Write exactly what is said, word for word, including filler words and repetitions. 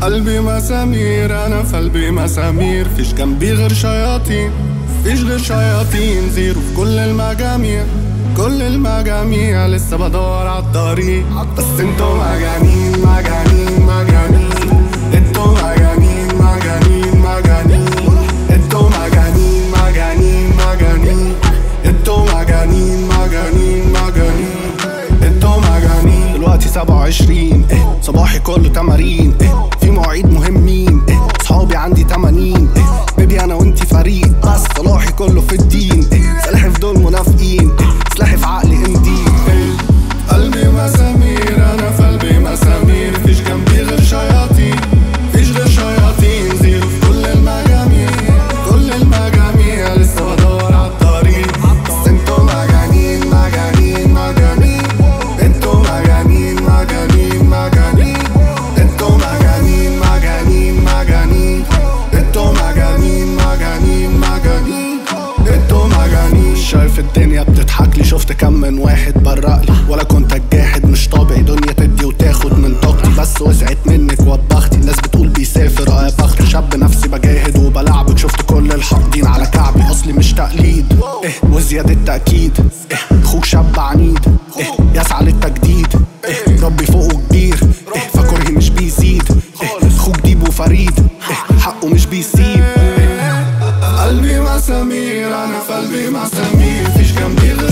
قلبي مسامير، انا في قلبي مسامير. فيش جنبي غير شياطين، فيش غير شياطين. زيرو في كل المجاميع، كل المجاميع. لسه بدور عالطريق، بس انتو مجانين مجانين مجانين. انتو مجانين مجانين مجانين. انتو مجانين مجانين مجانين. انتو مجانين مجانين مجانين. انتو مجانين. دلوقتي سبعة وعشرين، اه صباحي كله تمارين، اه في مواعيد مهمين، اه صحابي عندي تمانين، اه بيبي انا وانتي فريق، بس صلاحي كله في الدين، اه سلاحي في دول منافقين، اه سلاحي في عقلي امدين. اه قلبي مسامير، انا في قلبي مسامير. فيش جنبي غير شياطين، فيش غير شياطين. زيرو في كل المجاميع، كل المجاميع. لسه بدور عالطريق، بس انتو مجانين مجانين مجانين. انتو مجانين مجانين مجانين. انتو مجانين مجانين مجانين. انتو مجانين مجانين مجانين. انتو مجانين. شايف الدنيا بتضحكلي، شفت كم من واحد برقلي، ولا كنت الجاحد مش طبيعي. دنيا تدي وتاخد من طاقتي، بس وسعت منك وبختي. الناس بتقول بيسافر اه يا بختي، شاب نفسي بجاهد وبلعبك. شفت كل الحاقدين على كعبي، اصلي مش تقليد اه وزيادة تأكيد. اه اخوك شاب عنيد، اه يسعى للتجديد، اه ربي فوقه كبير، اه فكرهي مش بيزيد. اه اخوك ديب وفريد، اه حقه مش بيسيب. قلبي مسامير، انا في قلبي مسامير. فيش جنبي